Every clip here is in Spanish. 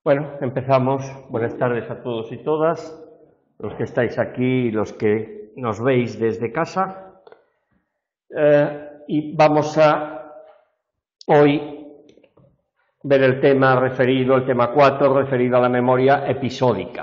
Bueno, empezamos. Buenas tardes a todos y todas, los que estáis aquí y los que nos veis desde casa. Y vamos a hoy ver el tema 4, referido a la memoria episódica.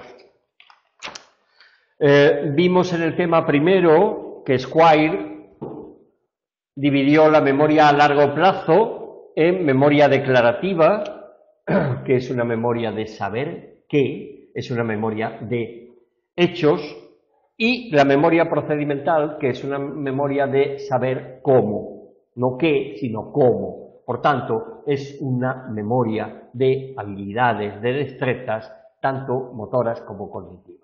Vimos en el tema primero que Squire dividió la memoria a largo plazo en memoria declarativa, que es una memoria de saber qué, es una memoria de hechos, y la memoria procedimental, que es una memoria de saber cómo, no qué, sino cómo. Por tanto, es una memoria de habilidades, de destrezas, tanto motoras como cognitivas.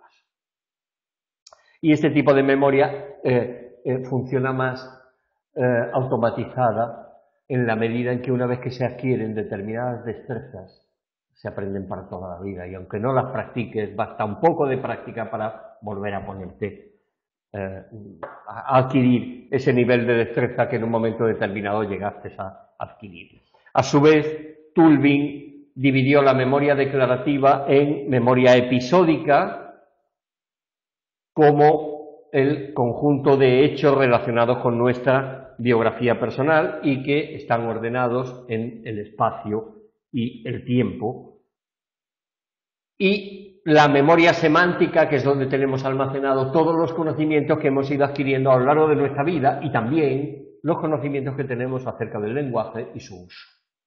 Y este tipo de memoria funciona más automatizada en la medida en que una vez que se adquieren determinadas destrezas, se aprenden para toda la vida, y aunque no las practiques, basta un poco de práctica para volver a ponerte a adquirir ese nivel de destreza que en un momento determinado llegaste a adquirir. A su vez, Tulving dividió la memoria declarativa en memoria episódica como el conjunto de hechos relacionados con nuestra biografía personal y que están ordenados en el espacio y el tiempo. Y la memoria semántica, que es donde tenemos almacenados todos los conocimientos que hemos ido adquiriendo a lo largo de nuestra vida y también los conocimientos que tenemos acerca del lenguaje y su uso.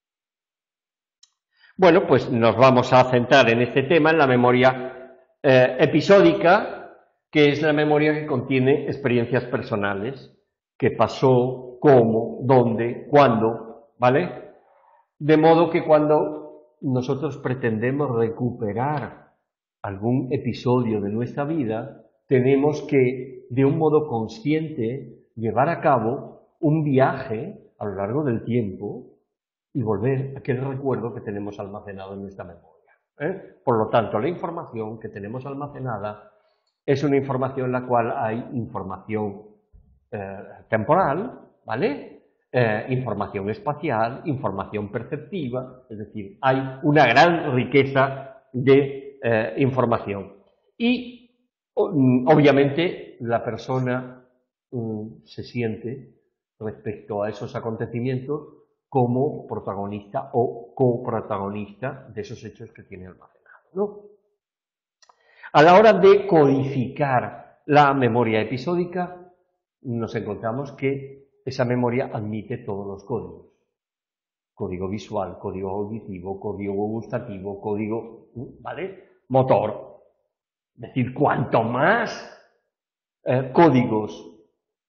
Bueno, pues nos vamos a centrar en este tema, en la memoria episódica, que es la memoria que contiene experiencias personales, qué pasó, cómo, dónde, cuándo, ¿vale? De modo que cuando nosotros pretendemos recuperar algún episodio de nuestra vida, tenemos que, de un modo consciente, llevar a cabo un viaje a lo largo del tiempo y volver a aquel recuerdo que tenemos almacenado en nuestra memoria. Por lo tanto, la información que tenemos almacenada es una información en la cual hay información temporal, ¿vale? Información espacial, información perceptiva, es decir, hay una gran riqueza de información. Y obviamente la persona se siente respecto a esos acontecimientos como protagonista o coprotagonista de esos hechos que tiene almacenados, ¿no? A la hora de codificar la memoria episódica, nos encontramos que esa memoria admite todos los códigos. Código visual, código auditivo, código gustativo, código, ¿vale?, motor. Es decir, cuanto más códigos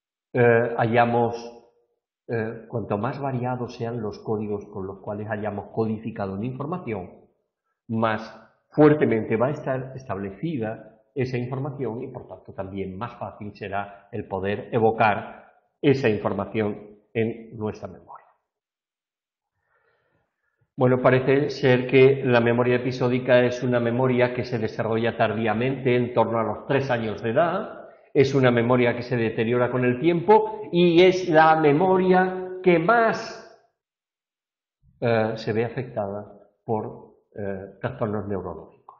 cuanto más variados sean los códigos con los cuales hayamos codificado una información, más fuertemente va a estar establecida esa información y por tanto también más fácil será el poder evocar esa información en nuestra memoria. Bueno, parece ser que la memoria episódica es una memoria que se desarrolla tardíamente, en torno a los 3 años de edad, es una memoria que se deteriora con el tiempo y es la memoria que más se ve afectada por trastornos neurológicos.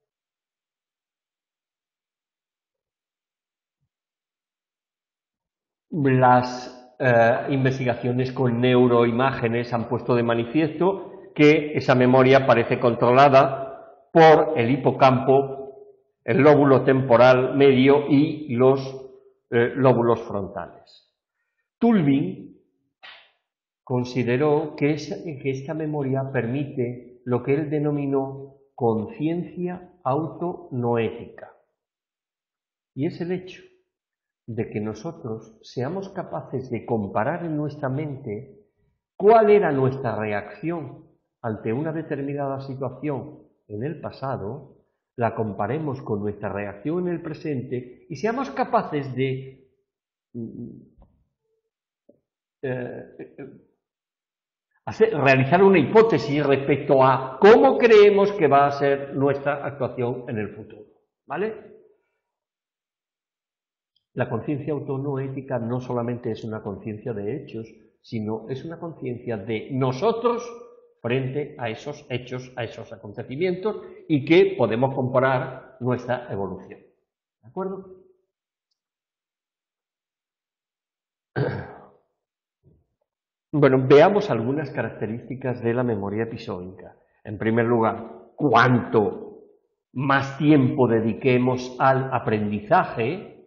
Las investigaciones con neuroimágenes han puesto de manifiesto que esa memoria parece controlada por el hipocampo, el lóbulo temporal medio y los lóbulos frontales. Tulving consideró que esta memoria permite lo que él denominó conciencia autonoética. Y es el hecho de que nosotros seamos capaces de comparar en nuestra mente cuál era nuestra reacción ante una determinada situación en el pasado, la comparemos con nuestra reacción en el presente y seamos capaces de realizar una hipótesis respecto a cómo creemos que va a ser nuestra actuación en el futuro, ¿vale? La conciencia autonoética no solamente es una conciencia de hechos, sino es una conciencia de nosotros frente a esos hechos, a esos acontecimientos, y que podemos comparar nuestra evolución. ¿De acuerdo? Bueno, veamos algunas características de la memoria episódica. En primer lugar, cuanto más tiempo dediquemos al aprendizaje,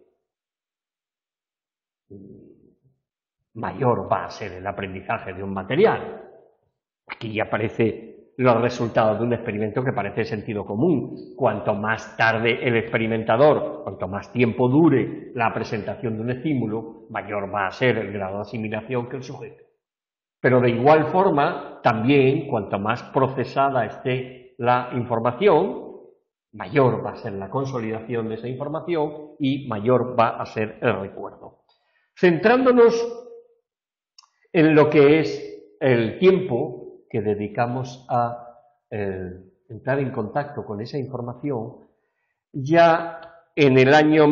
mayor va a ser el aprendizaje de un material. Aquí ya aparece los resultados de un experimento que parece sentido común. Cuanto más tarde el experimentador, cuanto más tiempo dure la presentación de un estímulo, mayor va a ser el grado de asimilación que el sujeto. Pero de igual forma, también, cuanto más procesada esté la información, mayor va a ser la consolidación de esa información y mayor va a ser el recuerdo. Centrándonos en lo que es el tiempo que dedicamos a entrar en contacto con esa información, ya en el año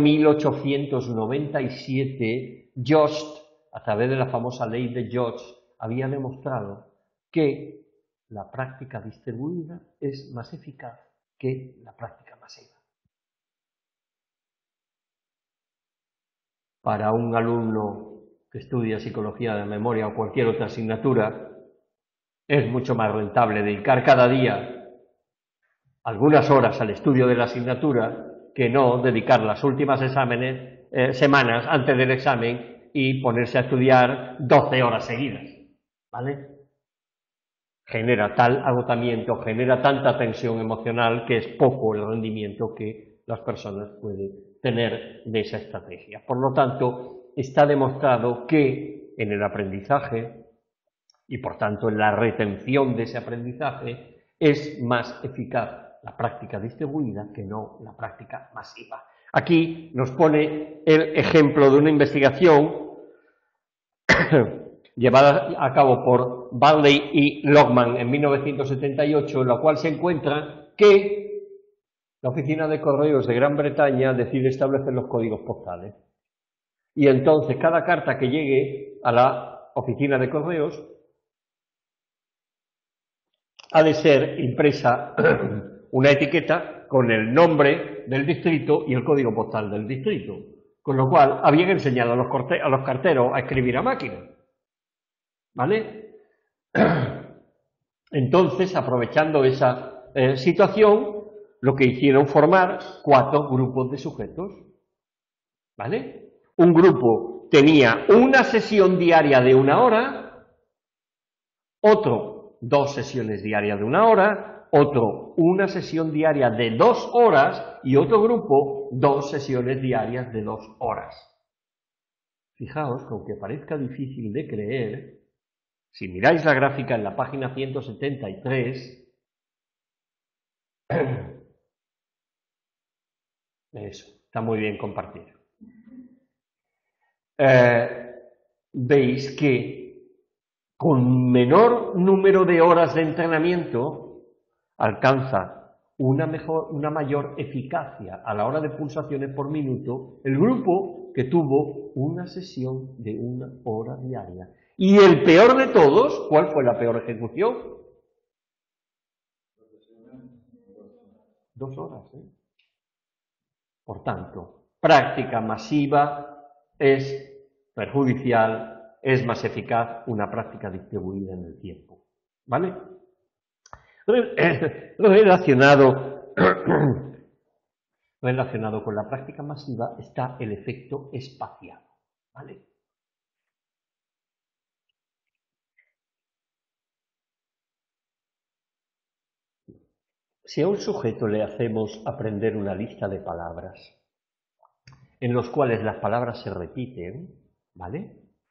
1897, Jost, a través de la famosa ley de Jost, había demostrado que la práctica distribuida es más eficaz que la práctica masiva. Para un alumno que estudia psicología de memoria o cualquier otra asignatura, es mucho más rentable dedicar cada día algunas horas al estudio de la asignatura que no dedicar las últimas semanas antes del examen y ponerse a estudiar 12 horas seguidas. ¿Vale? Genera tal agotamiento, genera tanta tensión emocional que es poco el rendimiento que las personas pueden tener de esa estrategia. Por lo tanto, está demostrado que en el aprendizaje y por tanto en la retención de ese aprendizaje es más eficaz la práctica distribuida que no la práctica masiva. Aquí nos pone el ejemplo de una investigación llevada a cabo por Barley y Logman en 1978, en la cual se encuentra que la Oficina de Correos de Gran Bretaña decide establecer los códigos postales. Y entonces cada carta que llegue a la Oficina de Correos ha de ser impresa una etiqueta con el nombre del distrito y el código postal del distrito. Con lo cual habían enseñado a los carteros a escribir a máquina. ¿Vale? Entonces, aprovechando esa situación, lo que hicieron formar 4 grupos de sujetos. ¿Vale? Un grupo tenía una sesión diaria de 1 hora, otro 2 sesiones diarias de 1 hora, otro una sesión diaria de 2 horas y otro grupo 2 sesiones diarias de 2 horas. Fijaos que aunque parezca difícil de creer, si miráis la gráfica en la página 173, eso, está muy bien compartido. Veis que con menor número de horas de entrenamiento alcanza una mayor eficacia a la hora de pulsaciones por minuto el grupo que tuvo una sesión de 1 hora diaria. Y el peor de todos, ¿cuál fue la peor ejecución? 2 horas. Por tanto, práctica masiva es perjudicial, es más eficaz una práctica distribuida en el tiempo. ¿Vale? Relacionado con la práctica masiva está el efecto espacial. ¿Vale? Si a un sujeto le hacemos aprender una lista de palabras en los cuales las palabras se repiten, ¿vale?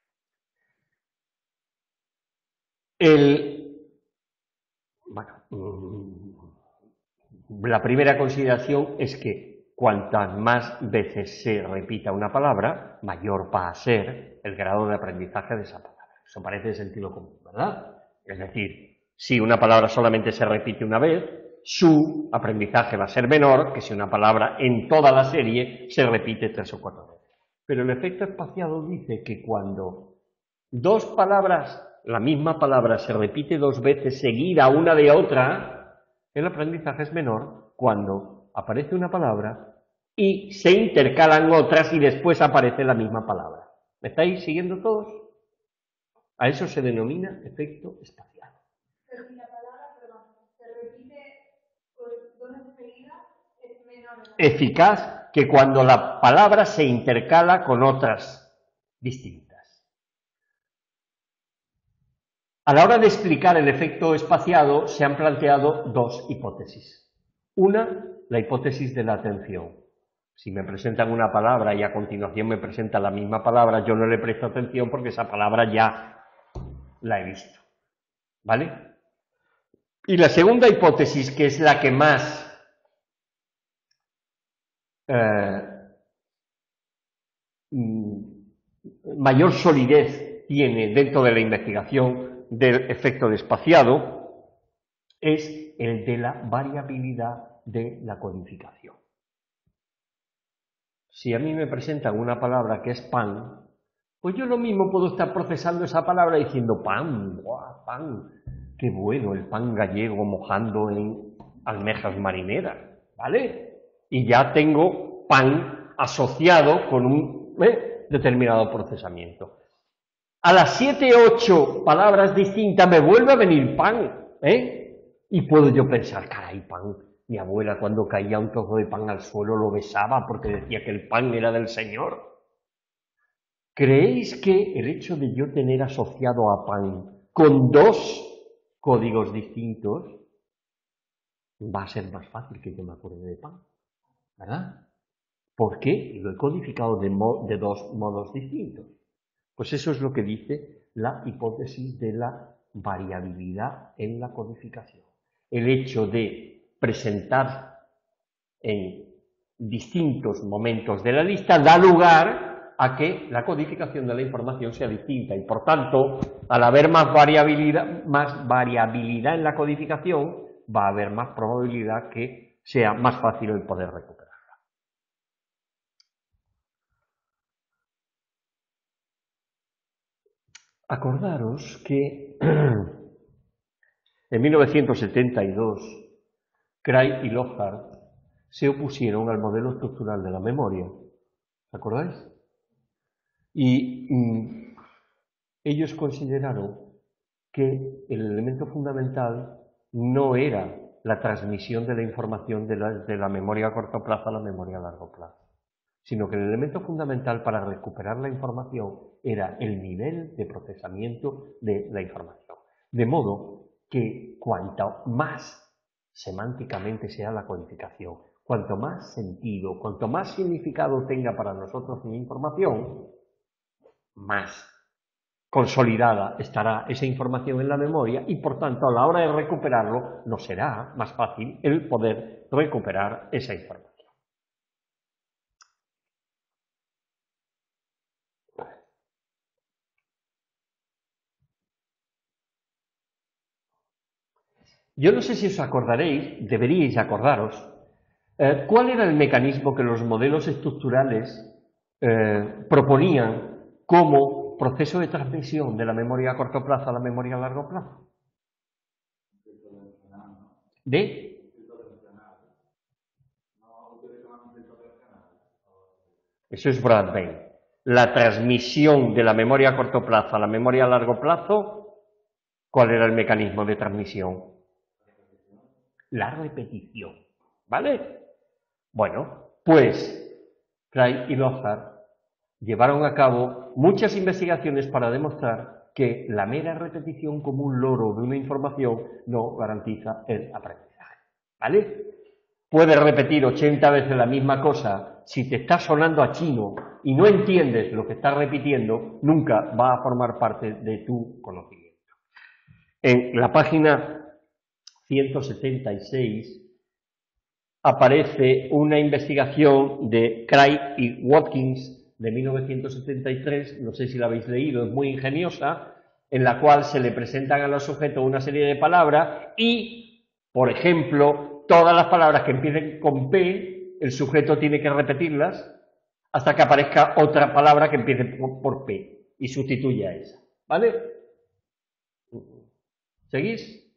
La primera consideración es que cuantas más veces se repita una palabra, mayor va a ser el grado de aprendizaje de esa palabra. Eso parece de sentido común, ¿verdad? Es decir, si una palabra solamente se repite una vez, su aprendizaje va a ser menor que si una palabra en toda la serie se repite 3 o 4 veces. Pero el efecto espaciado dice que cuando 2 palabras la misma palabra se repite 2 veces seguida una de otra, el aprendizaje es menor cuando aparece una palabra y se intercalan otras y después aparece la misma palabra. ¿Me estáis siguiendo todos? A eso se denomina efecto espacial. Pero si la palabra, se repite dos veces seguida, es menor. Eficaz que cuando la palabra se intercala con otras distintas. A la hora de explicar el efecto espaciado se han planteado 2 hipótesis. Una, la hipótesis de la atención. Si me presentan una palabra y a continuación me presentan la misma palabra, yo no le presto atención porque esa palabra ya la he visto. ¿Vale? Y la segunda hipótesis, que es la que más mayor solidez tiene dentro de la investigación del efecto espaciado, es el de la variabilidad de la codificación. Si a mí me presentan una palabra que es pan, pues yo lo mismo puedo estar procesando esa palabra diciendo pan, ¡guau, pan! ¡Qué bueno el pan gallego mojando en almejas marineras! ¿Vale? Y ya tengo pan asociado con un determinado procesamiento. A las 7, 8 palabras distintas me vuelve a venir pan, y puedo yo pensar, caray, pan, mi abuela cuando caía un trozo de pan al suelo lo besaba porque decía que el pan era del Señor. ¿Creéis que el hecho de yo tener asociado a pan con 2 códigos distintos va a ser más fácil que yo me acuerde de pan? ¿Verdad? ¿Por qué? Lo he codificado de 2 modos distintos. Pues eso es lo que dice la hipótesis de la variabilidad en la codificación. El hecho de presentar en distintos momentos de la lista da lugar a que la codificación de la información sea distinta y, por tanto, al haber más variabilidad en la codificación, va a haber más probabilidad que sea más fácil el poder recuperarla. Acordaros que en 1972 Cray y Lockhart se opusieron al modelo estructural de la memoria. ¿Os acordáis? Y ellos consideraron que el elemento fundamental no era la transmisión de la información de la memoria a corto plazo a la memoria a largo plazo, sino que el elemento fundamental para recuperar la información era el nivel de procesamiento de la información. De modo que cuanto más semánticamente sea la codificación, cuanto más sentido, cuanto más significado tenga para nosotros una información, más consolidada estará esa información en la memoria y, por tanto, a la hora de recuperarlo, nos será más fácil el poder recuperar esa información. Yo no sé si os acordaréis, deberíais acordaros, cuál era el mecanismo que los modelos estructurales proponían como proceso de transmisión de la memoria a corto plazo a la memoria a largo plazo. Eso es Bradbury. La transmisión de la memoria a corto plazo a la memoria a largo plazo, ¿cuál era el mecanismo de transmisión? La repetición. ¿Vale? Bueno, pues Cray y Lockhart llevaron a cabo muchas investigaciones para demostrar que la mera repetición como un loro de una información no garantiza el aprendizaje. ¿Vale? Puedes repetir 80 veces la misma cosa, si te está sonando a chino y no entiendes lo que estás repitiendo, nunca va a formar parte de tu conocimiento. En la página 176 aparece una investigación de Cray y Watkins de 1973, no sé si la habéis leído, es muy ingeniosa, en la cual se le presentan a los sujetos una serie de palabras y, por ejemplo, todas las palabras que empiecen con P, el sujeto tiene que repetirlas hasta que aparezca otra palabra que empiece por P y sustituya a esa, ¿vale? ¿Seguís?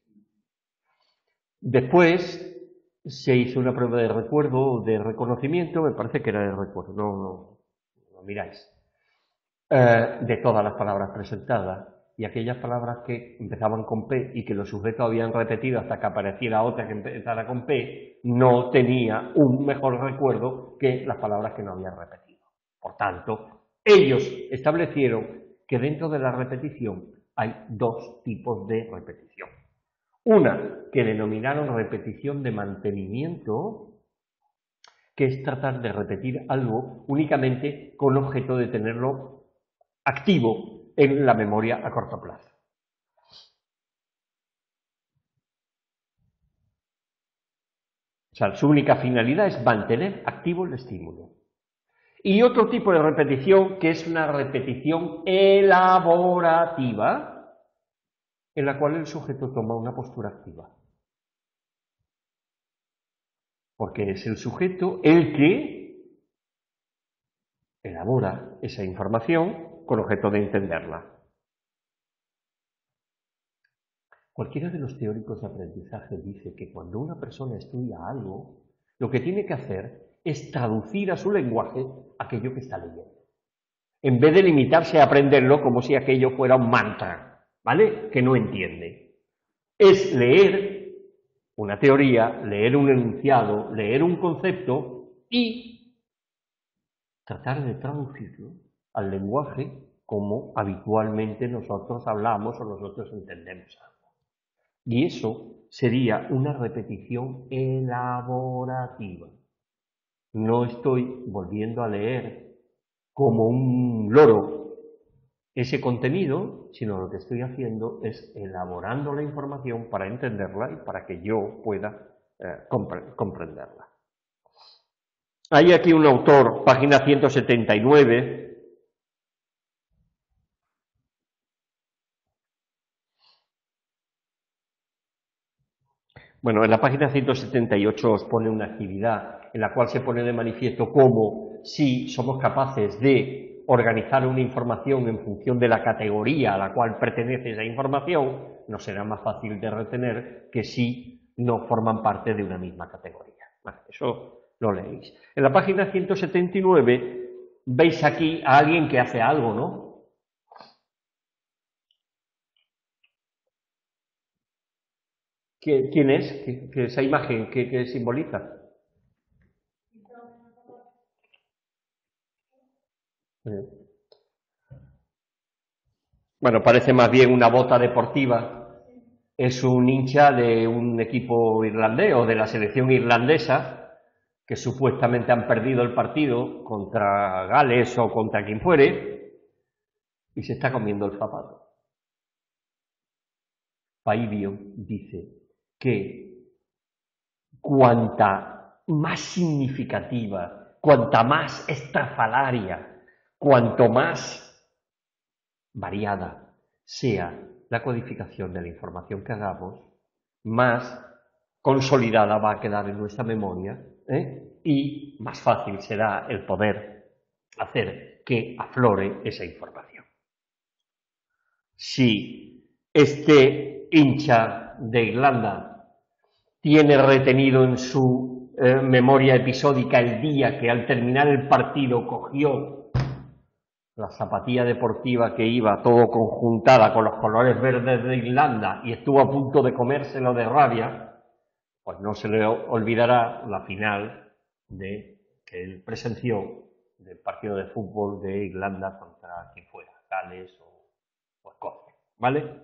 Después se hizo una prueba de recuerdo, de reconocimiento, me parece que era de recuerdo, no miráis, de todas las palabras presentadas, y aquellas palabras que empezaban con P y que los sujetos habían repetido hasta que apareciera otra que empezara con P, no tenía un mejor recuerdo que las palabras que no habían repetido. Por tanto, ellos establecieron que dentro de la repetición hay dos tipos de repetición. Una que denominaron repetición de mantenimiento, que es tratar de repetir algo únicamente con objeto de tenerlo activo en la memoria a corto plazo. O sea, su única finalidad es mantener activo el estímulo. Y otro tipo de repetición, que es una repetición elaborativa, en la cual el sujeto toma una postura activa. Porque es el sujeto el que elabora esa información con objeto de entenderla. Cualquiera de los teóricos de aprendizaje dice que cuando una persona estudia algo, lo que tiene que hacer es traducir a su lenguaje aquello que está leyendo, en vez de limitarse a aprenderlo como si aquello fuera un mantra, ¿vale?, que no entiende. Es leer una teoría, leer un enunciado, leer un concepto y tratar de traducirlo al lenguaje como habitualmente nosotros hablamos o nosotros entendemos algo. Y eso sería una repetición elaborativa. No estoy volviendo a leer como un loro ese contenido, sino lo que estoy haciendo es elaborando la información para entenderla y para que yo pueda comprenderla. Hay aquí un autor, página 179, bueno, en la página 178 os pone una actividad en la cual se pone de manifiesto cómo si somos capaces de organizar una información en función de la categoría a la cual pertenece esa información, nos será más fácil de retener que si no forman parte de una misma categoría. Vale, eso lo leéis. En la página 179 veis aquí a alguien que hace algo, ¿no? ¿Quién es? ¿Qué esa imagen qué simboliza? Bueno, parece más bien una bota deportiva. Es un hincha de un equipo irlandés o de la selección irlandesa que supuestamente han perdido el partido contra Gales o contra quien fuere y se está comiendo el zapato. Paivio dice que cuanta más significativa, cuanta más estrafalaria, cuanto más variada sea la codificación de la información que hagamos, más consolidada va a quedar en nuestra memoria, y más fácil será el poder hacer que aflore esa información. Si este hincha de Irlanda tiene retenido en su memoria episódica el día que al terminar el partido cogió la zapatilla deportiva que iba todo conjuntada con los colores verdes de Irlanda y estuvo a punto de comérselo de rabia, pues no se le olvidará la final que él presenció del partido de fútbol de Irlanda contra quien fuera, Gales o Escocia, ¿vale?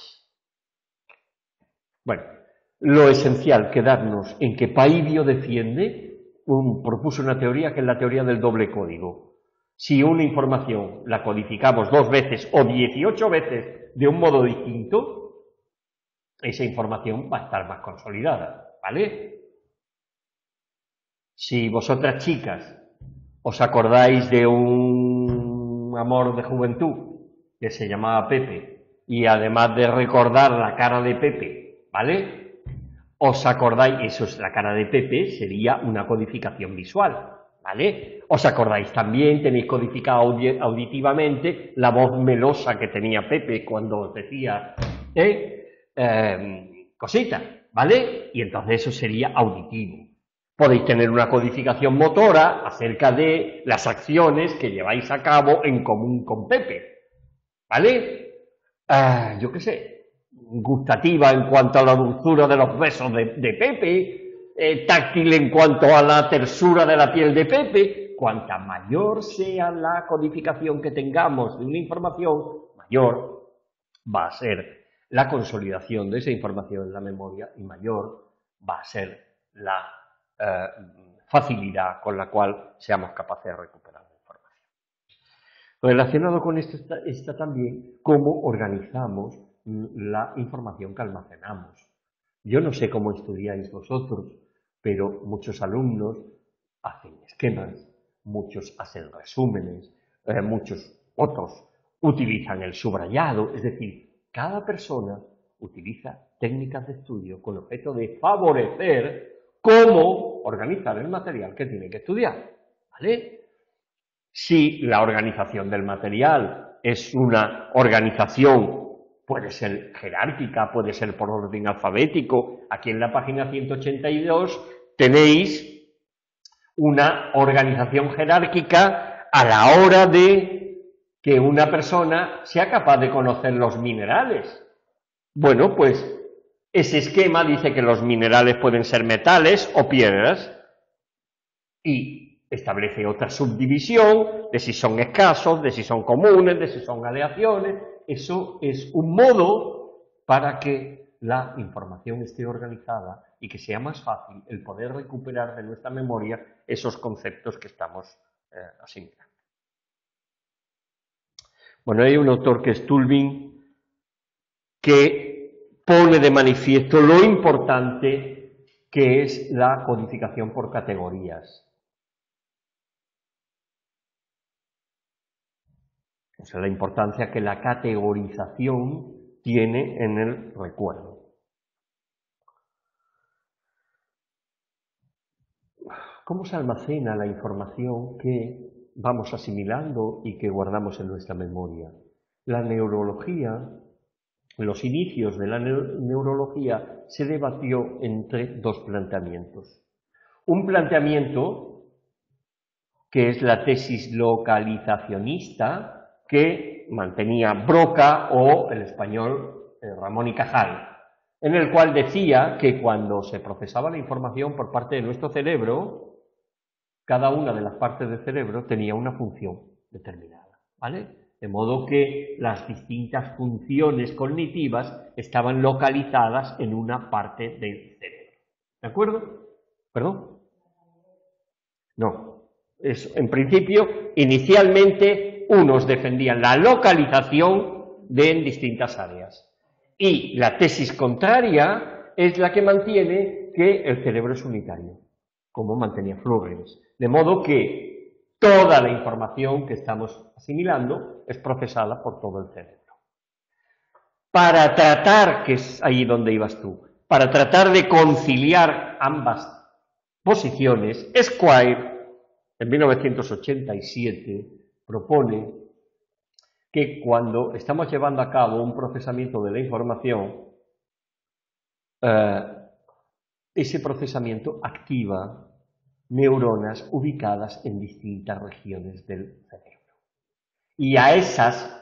Bueno, lo esencial quedarnos en que Paivio propuso una teoría que es la teoría del doble código. Si una información la codificamos 2 veces o 18 veces de un modo distinto, esa información va a estar más consolidada, ¿vale? Si vosotras chicas os acordáis de un amor de juventud que se llamaba Pepe y además de recordar la cara de Pepe, ¿vale?, os acordáis, eso es la cara de Pepe, sería una codificación visual, ¿vale? Os acordáis también, tenéis codificado auditivamente la voz melosa que tenía Pepe cuando os decía cositas, ¿vale? Y entonces eso sería auditivo. Podéis tener una codificación motora acerca de las acciones que lleváis a cabo en común con Pepe, ¿vale? Yo qué sé, gustativa en cuanto a la dulzura de los besos de Pepe, táctil en cuanto a la tersura de la piel de Pepe. Cuanta mayor sea la codificación que tengamos de una información, mayor va a ser la consolidación de esa información en la memoria y mayor va a ser la facilidad con la cual seamos capaces de recuperar la información. Relacionado con esto está también cómo organizamos la información que almacenamos. Yo no sé cómo estudiáis vosotros, pero muchos alumnos hacen esquemas, muchos hacen resúmenes, muchos otros utilizan el subrayado, es decir, cada persona utiliza técnicas de estudio con objeto de favorecer cómo organizar el material que tiene que estudiar, ¿vale? Si la organización del material es una organización, puede ser jerárquica, puede ser por orden alfabético, aquí en la página 182 tenéis una organización jerárquica a la hora de que una persona sea capaz de conocer los minerales. Bueno, pues ese esquema dice que los minerales pueden ser metales o piedras y establece otra subdivisión de si son escasos, de si son comunes, de si son aleaciones. Eso es un modo para que la información esté organizada y que sea más fácil el poder recuperar de nuestra memoria esos conceptos que estamos asimilando. Bueno, hay un autor que es Tulving que pone de manifiesto lo importante que es la codificación por categorías. O sea, la importancia que la categorización tiene en el recuerdo. ¿Cómo se almacena la información que vamos asimilando y que guardamos en nuestra memoria? La neurología, los inicios de la neurología, se debatió entre dos planteamientos. Un planteamiento que es la tesis localizacionista, que mantenía Broca o el español Ramón y Cajal, en el cual decía que cuando se procesaba la información por parte de nuestro cerebro, cada una de las partes del cerebro tenía una función determinada, ¿vale? De modo que las distintas funciones cognitivas estaban localizadas en una parte del cerebro. ¿De acuerdo? ¿Perdón? No. En principio, inicialmente, unos defendían la localización en distintas áreas. Y la tesis contraria es la que mantiene que el cerebro es unitario, como mantenía Flourens. De modo que toda la información que estamos asimilando es procesada por todo el cerebro. Para tratar, que es ahí donde ibas tú, para tratar de conciliar ambas posiciones, Squire, en 1987, propone que cuando estamos llevando a cabo un procesamiento de la información, ese procesamiento activa neuronas ubicadas en distintas regiones del cerebro. Y a esas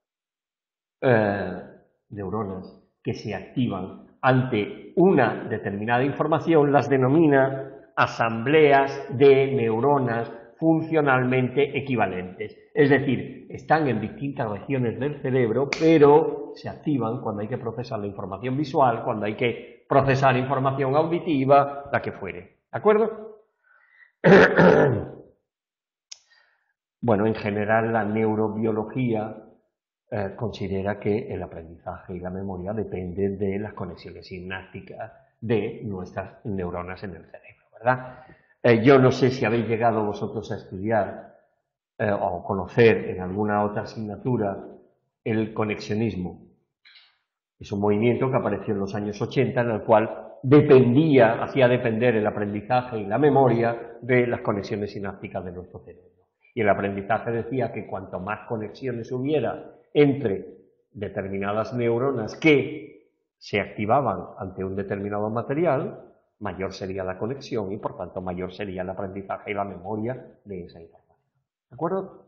neuronas que se activan ante una determinada información las denomina asambleas de neuronas funcionalmente equivalentes. Es decir, están en distintas regiones del cerebro, pero se activan cuando hay que procesar la información visual, cuando hay que procesar información auditiva, la que fuere. ¿De acuerdo? Bueno, en general la neurobiología considera que el aprendizaje y la memoria dependen de las conexiones sinápticas de nuestras neuronas en el cerebro, ¿verdad? Yo no sé si habéis llegado vosotros a estudiar o conocer en alguna otra asignatura el conexionismo. Es un movimiento que apareció en los años 80 en el cual hacía depender el aprendizaje y la memoria de las conexiones sinápticas de nuestro cerebro. Y el aprendizaje decía que cuanto más conexiones hubiera entre determinadas neuronas que se activaban ante un determinado material, mayor sería la conexión y por tanto mayor sería el aprendizaje y la memoria de esa información. ¿De acuerdo?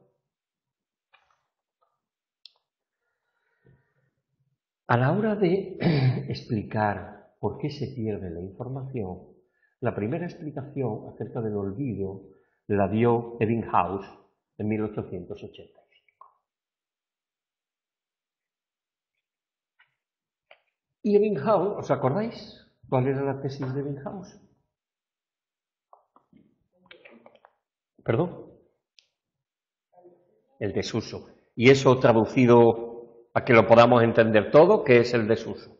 A la hora de explicar por qué se pierde la información, la primera explicación acerca del olvido la dio Ebbinghaus en 1885. Y Ebbinghaus, ¿os acordáis cuál era la tesis de Ebbinghaus? ¿Perdón? El desuso. Y eso traducido a que lo podamos entender todo, ¿qué es el desuso?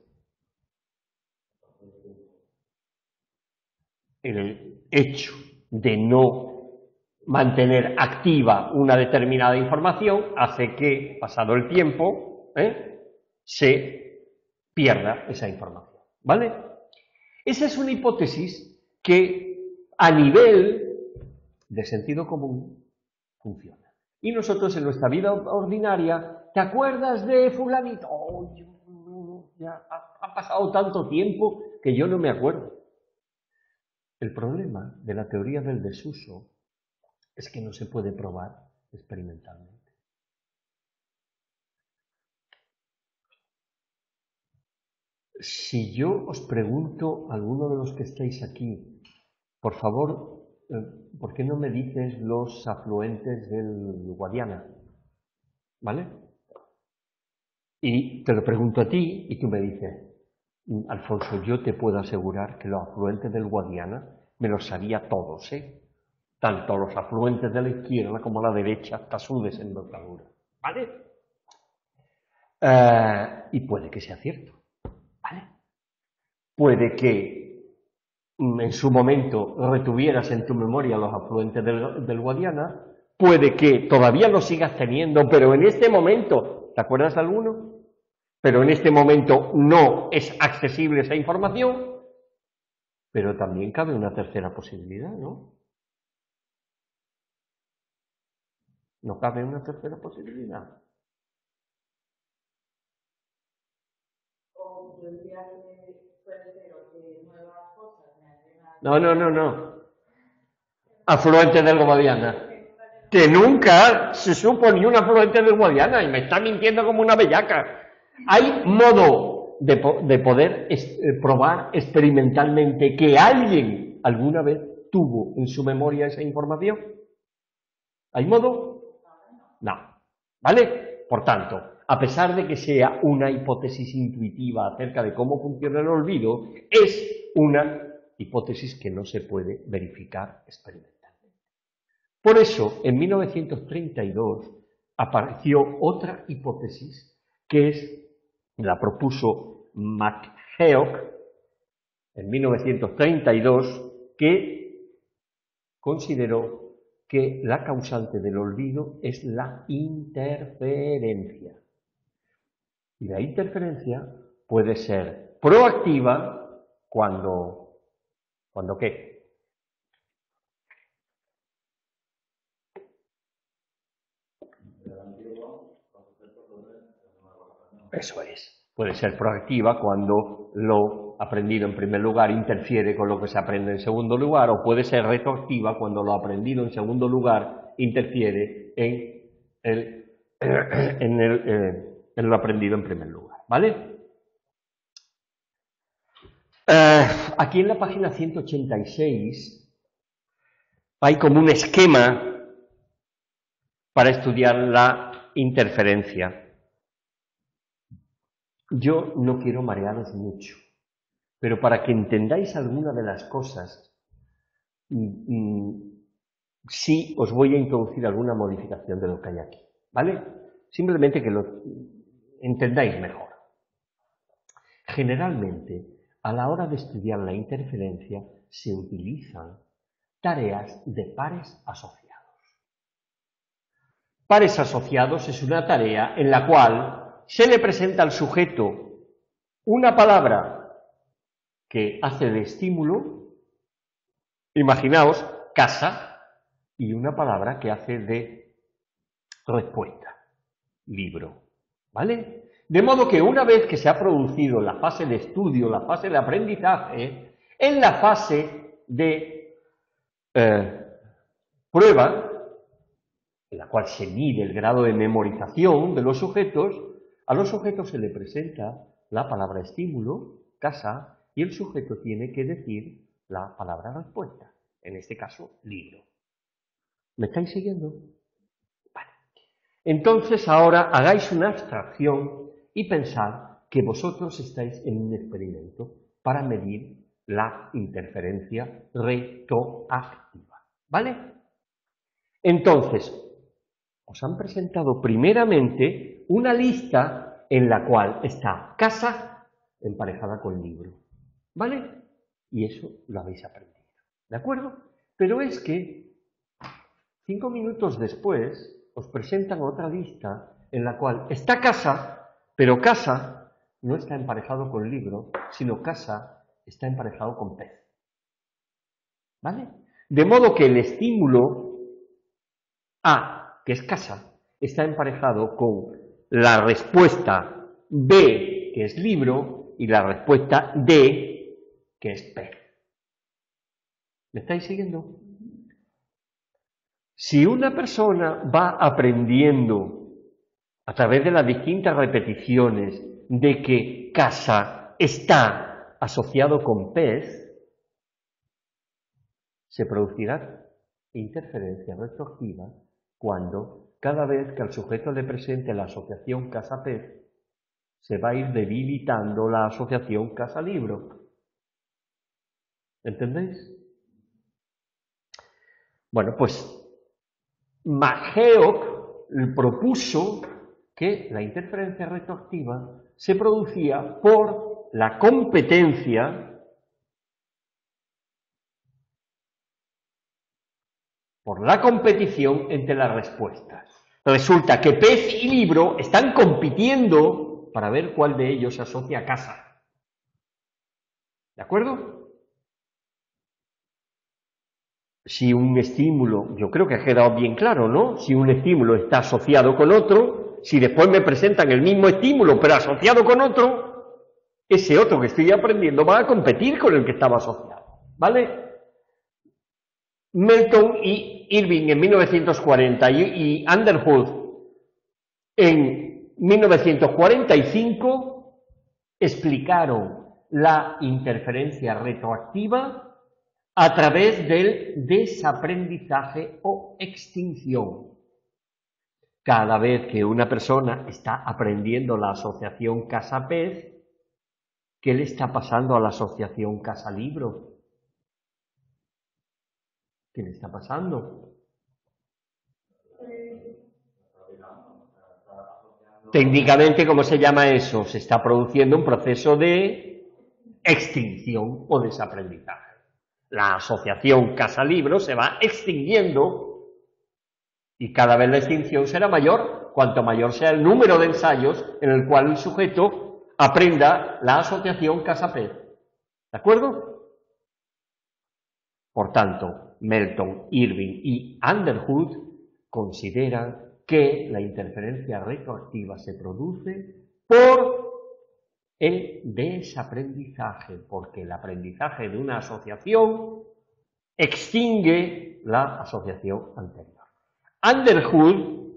El hecho de no mantener activa una determinada información hace que, pasado el tiempo, se pierda esa información. ¿Vale? Esa es una hipótesis que a nivel de sentido común funciona. Y nosotros en nuestra vida ordinaria, ¿te acuerdas de fulanito? Oh, ya ha pasado tanto tiempo que yo no me acuerdo. El problema de la teoría del desuso es que no se puede probar experimentalmente. Si yo os pregunto a alguno de los que estáis aquí, por favor, ¿por qué no me dices los afluentes del Guadiana? ¿Vale? Y te lo pregunto a ti y tú me dices, Alfonso, yo te puedo asegurar que los afluentes del Guadiana me los sabía todos, tanto los afluentes de la izquierda como la derecha, hasta su desembocadura. ¿Vale? Y puede que sea cierto. ¿Vale? Puede que en su momento retuvieras en tu memoria los afluentes del Guadiana, puede que todavía los sigas teniendo, pero en este momento, ¿te acuerdas de alguno? Pero en este momento no es accesible esa información, pero también cabe una tercera posibilidad, ¿no? ¿No cabe una tercera posibilidad? No. Afluente del Guadiana. Que nunca se supo ni un afluente del Guadiana y me está mintiendo como una bellaca. ¿Hay modo de poder probar experimentalmente que alguien alguna vez tuvo en su memoria esa información? ¿Hay modo? No. ¿Vale? Por tanto, a pesar de que sea una hipótesis intuitiva acerca de cómo funciona el olvido, es una hipótesis que no se puede verificar experimentalmente. Por eso, en 1932 apareció otra hipótesis que la propuso McHugh en 1932, que consideró que la causante del olvido es la interferencia. Y la interferencia puede ser proactiva cuando ¿qué? Eso es. Puede ser proactiva cuando lo aprendido en primer lugar interfiere con lo que se aprende en segundo lugar, o puede ser retroactiva cuando lo aprendido en segundo lugar interfiere en lo aprendido en primer lugar. ¿Vale? Aquí en la página 186 hay como un esquema para estudiar la interferencia. Yo no quiero marearos mucho, pero para que entendáis alguna de las cosas, sí os voy a introducir alguna modificación de lo que hay aquí, ¿vale? Simplemente que lo entendáis mejor. Generalmente, a la hora de estudiar la interferencia, se utilizan tareas de pares asociados. Pares asociados es una tarea en la cual se le presenta al sujeto una palabra que hace de estímulo, imaginaos, casa, y una palabra que hace de respuesta, libro, ¿vale? De modo que una vez que se ha producido la fase de estudio, la fase de aprendizaje, en la fase de prueba, en la cual se mide el grado de memorización de los sujetos, a los sujetos se le presenta la palabra estímulo, casa, y el sujeto tiene que decir la palabra respuesta, en este caso, libro. ¿Me estáis siguiendo? Vale. Entonces ahora hagáis una abstracción y pensad que vosotros estáis en un experimento para medir la interferencia retroactiva. ¿Vale? Entonces, os han presentado primeramente una lista en la cual está casa emparejada con libro. ¿Vale? Y eso lo habéis aprendido. ¿De acuerdo? Pero es que 5 minutos después os presentan otra lista en la cual está casa, pero casa no está emparejado con libro, sino casa está emparejado con pez. ¿Vale? De modo que el estímulo A, que es casa, está emparejado con la respuesta B, que es libro, y la respuesta D, que es pez. ¿Me estáis siguiendo? Si una persona va aprendiendo a través de las distintas repeticiones de que casa está asociado con pez, se producirá interferencia retroactiva cuando cada vez que al sujeto le presente la asociación casa-pez, se va a ir debilitando la asociación casa-libro. ¿Entendéis? Bueno, pues Mageok propuso que la interferencia retroactiva se producía por la competencia, por la competición entre las respuestas. Resulta que pez y libro están compitiendo para ver cuál de ellos se asocia a casa. ¿De acuerdo? Si un estímulo, yo creo que ha quedado bien claro, ¿no? Si un estímulo está asociado con otro, si después me presentan el mismo estímulo pero asociado con otro, ese otro que estoy aprendiendo va a competir con el que estaba asociado, ¿vale? Melton y Irving en 1940 y Underwood en 1945 explicaron la interferencia retroactiva a través del desaprendizaje o extinción. Cada vez que una persona está aprendiendo la asociación casa-pez, ¿qué le está pasando a la asociación casa-libro? ¿Qué le está pasando? Técnicamente, ¿cómo se llama eso? Se está produciendo un proceso de extinción o desaprendizaje. La asociación casa-libro se va extinguiendo y cada vez la extinción será mayor, cuanto mayor sea el número de ensayos en el cual el sujeto aprenda la asociación casa-pez. ¿De acuerdo? Por tanto, Melton, Irving y Underwood consideran que la interferencia retroactiva se produce por el desaprendizaje, porque el aprendizaje de una asociación extingue la asociación anterior. Underwood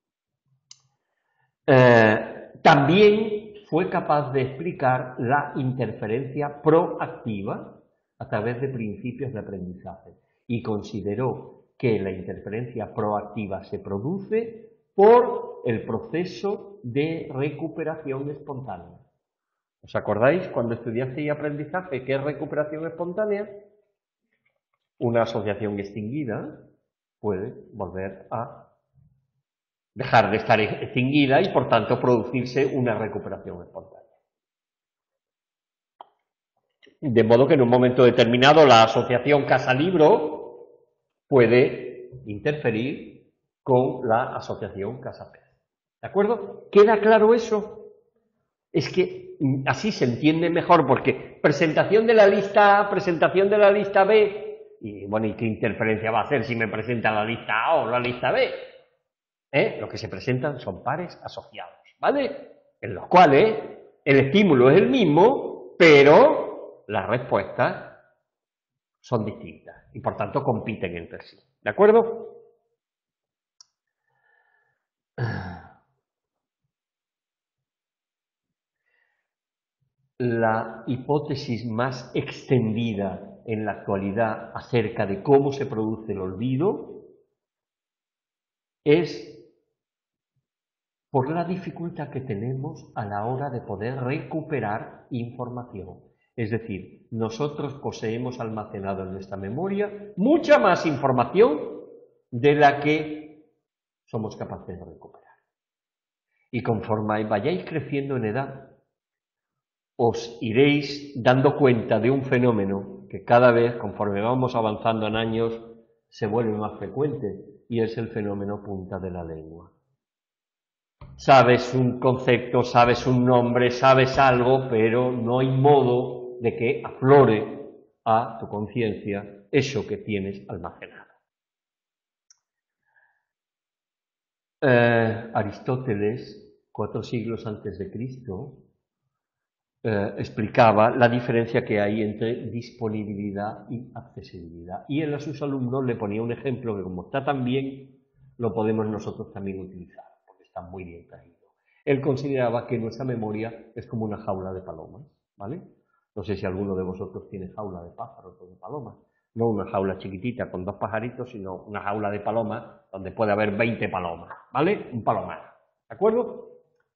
también fue capaz de explicar la interferencia proactiva a través de principios de aprendizaje y consideró que la interferencia proactiva se produce por el proceso de recuperación espontánea. ¿Os acordáis cuando estudiasteis aprendizaje qué es recuperación espontánea? Una asociación extinguida puede volver a dejar de estar extinguida y por tanto producirse una recuperación espontánea. De modo que en un momento determinado la asociación casa-libro puede interferir con la asociación casa-pez. ¿De acuerdo? ¿Queda claro eso? Es que así se entiende mejor, porque presentación de la lista A, presentación de la lista B, y bueno, ¿y qué interferencia va a hacer si me presenta la lista A o la lista B? Lo que se presentan son pares asociados, ¿vale? en los cuales el estímulo es el mismo, pero las respuestas son distintas y por tanto compiten entre sí. ¿De acuerdo? La hipótesis más extendida en la actualidad acerca de cómo se produce el olvido es por la dificultad que tenemos a la hora de poder recuperar información. Es decir, nosotros poseemos almacenado en nuestra memoria mucha más información de la que somos capaces de recuperar. Y conforme vayáis creciendo en edad, os iréis dando cuenta de un fenómeno que cada vez, conforme vamos avanzando en años, se vuelve más frecuente, y es el fenómeno punta de la lengua. Sabes un concepto, sabes un nombre, sabes algo, pero no hay modo de que aflore a tu conciencia eso que tienes almacenado. Aristóteles, 4 siglos antes de Cristo, explicaba la diferencia que hay entre disponibilidad y accesibilidad. Y él a sus alumnos le ponía un ejemplo que, como está tan bien, lo podemos nosotros también utilizar, porque está muy bien traído. Él consideraba que nuestra memoria es como una jaula de palomas, ¿vale? No sé si alguno de vosotros tiene jaula de pájaros o de palomas. No una jaula chiquitita con 2 pajaritos, sino una jaula de palomas donde puede haber 20 palomas, ¿vale? Un palomar, ¿de acuerdo?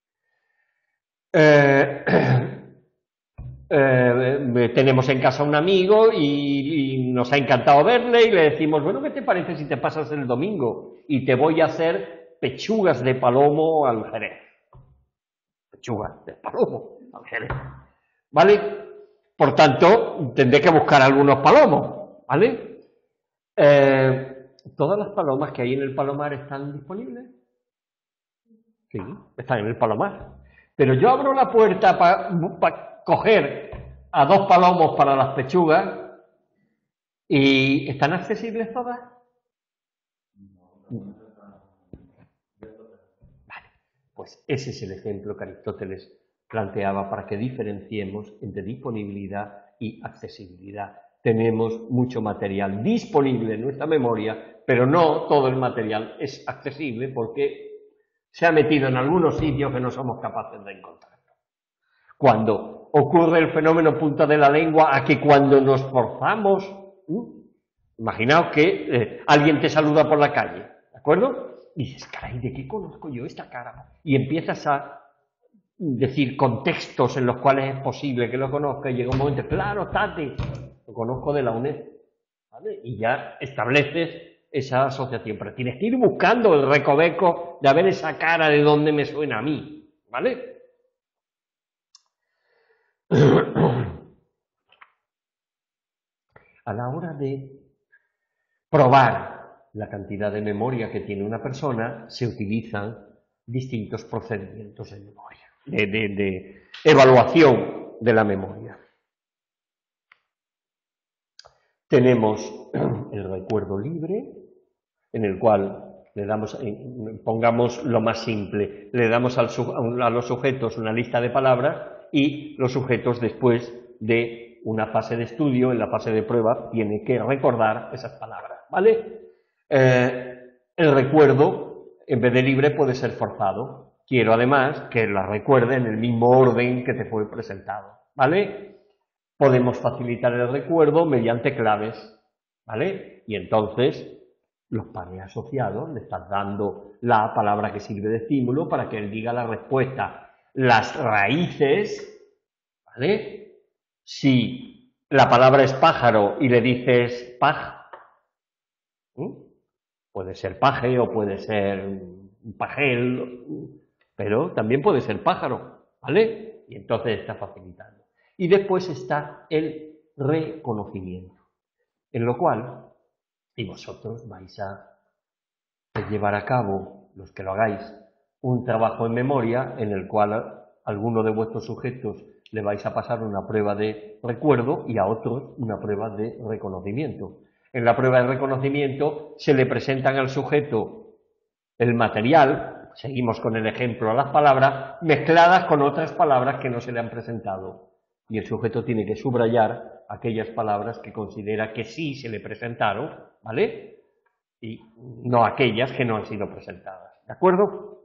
Tenemos en casa un amigo y nos ha encantado verle y le decimos, bueno, ¿qué te parece si te pasas el domingo y te voy a hacer pechugas de palomo al jerez? Pechugas de palomo al jerez, ¿vale? Por tanto, tendré que buscar algunos palomos, ¿vale? ¿Todas las palomas que hay en el palomar están disponibles? Sí, están en el palomar. Pero yo abro la puerta para coger a 2 palomos para las pechugas y ¿están accesibles todas? Vale, pues ese es el ejemplo que Aristóteles planteaba para que diferenciemos entre disponibilidad y accesibilidad. Tenemos mucho material disponible en nuestra memoria, pero no todo el material es accesible porque se ha metido en algunos sitios que no somos capaces de encontrar. Cuando ocurre el fenómeno punta de la lengua, a que cuando nos forzamos, imaginaos que alguien te saluda por la calle, ¿de acuerdo? Y dices, caray, ¿de qué conozco yo esta cara? Y empiezas a decir contextos en los cuales es posible que lo conozca y llega un momento, claro, Tati, lo conozco de la UNED, ¿vale? Y ya estableces esa asociación, pero tienes que ir buscando el recoveco de a ver esa cara de dónde me suena a mí, ¿vale? A la hora de probar la cantidad de memoria que tiene una persona, se utilizan distintos procedimientos de memoria, de evaluación de la memoria. Tenemos el recuerdo libre, en el cual le damos, pongamos lo más simple, le damos a los sujetos una lista de palabras y los sujetos, después de una fase de estudio, en la fase de prueba, tienen que recordar esas palabras, ¿vale? El recuerdo, en vez de libre, puede ser forzado. Quiero además que la recuerde en el mismo orden que te fue presentado, ¿vale? Podemos facilitar el recuerdo mediante claves, ¿vale? Y entonces los pares asociados le estás dando la palabra que sirve de estímulo para que él diga la respuesta. Las raíces, ¿vale? Si la palabra es pájaro y le dices paj, puede ser paje o puede ser un pajel, pero también puede ser pájaro, ¿vale? Y entonces está facilitando. Y después está el reconocimiento, en lo cual, y vosotros vais a llevar a cabo, los que lo hagáis, un trabajo en memoria en el cual alguno de vuestros sujetos le vais a pasar una prueba de recuerdo y a otros una prueba de reconocimiento. En la prueba de reconocimiento se le presentan al sujeto el material seguimos con el ejemplo, las palabras mezcladas con otras palabras que no se le han presentado. Y el sujeto tiene que subrayar aquellas palabras que considera que sí se le presentaron, ¿vale? Y no aquellas que no han sido presentadas, ¿de acuerdo?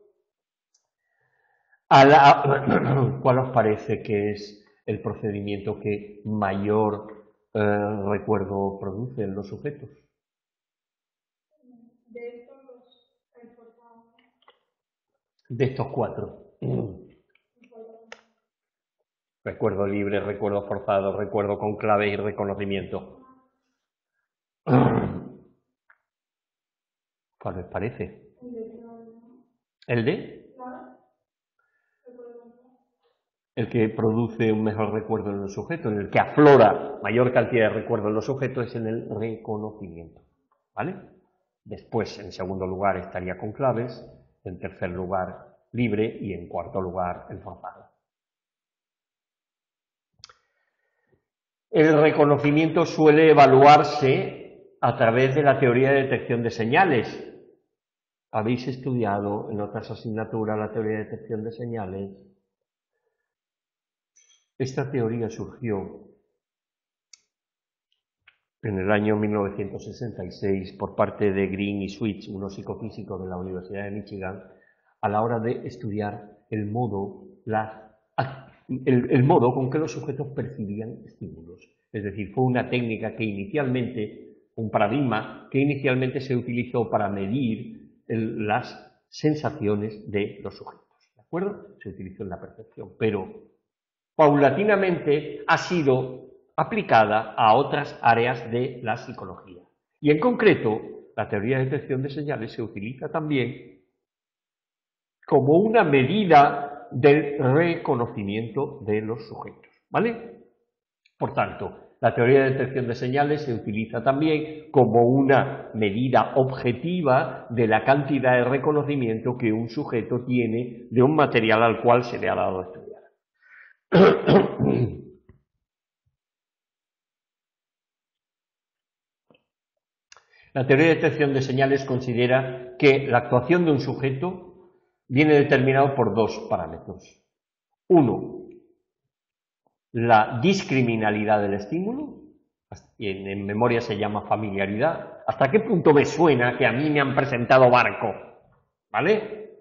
¿Cuál os parece que es el procedimiento que mayor recuerdo produce en los sujetos? De estos cuatro. Recuerdo libre, recuerdo forzado, recuerdo con clave y reconocimiento. ¿Cuál os parece? ¿El de? El que produce un mejor recuerdo en el sujeto, en el que aflora mayor cantidad de recuerdo en los sujetos, es en el reconocimiento, ¿vale? Después, en segundo lugar, estaría con claves, en tercer lugar, libre, y en cuarto lugar, el forzado. El reconocimiento suele evaluarse a través de la teoría de detección de señales. ¿Habéis estudiado en otras asignaturas la teoría de detección de señales? Esta teoría surgió en el año 1966 por parte de Green y Switch, unos psicofísicos de la Universidad de Michigan, a la hora de estudiar el modo con que los sujetos percibían estímulos. Es decir, fue una técnica que inicialmente, un paradigma que inicialmente se utilizó para medir las sensaciones de los sujetos. ¿De acuerdo? Se utilizó en la percepción, pero paulatinamente ha sido aplicada a otras áreas de la psicología. Y en concreto, la teoría de detección de señales se utiliza también como una medida del reconocimiento de los sujetos, ¿vale? Por tanto, la teoría de detección de señales se utiliza también como una medida objetiva de la cantidad de reconocimiento que un sujeto tiene de un material al cual se le ha dado a estudiar. La teoría de detección de señales considera que la actuación de un sujeto viene determinado por dos parámetros. Uno, la discriminalidad del estímulo, y en memoria se llama familiaridad. ¿Hasta qué punto me suena que a mí me han presentado barco? ¿Vale?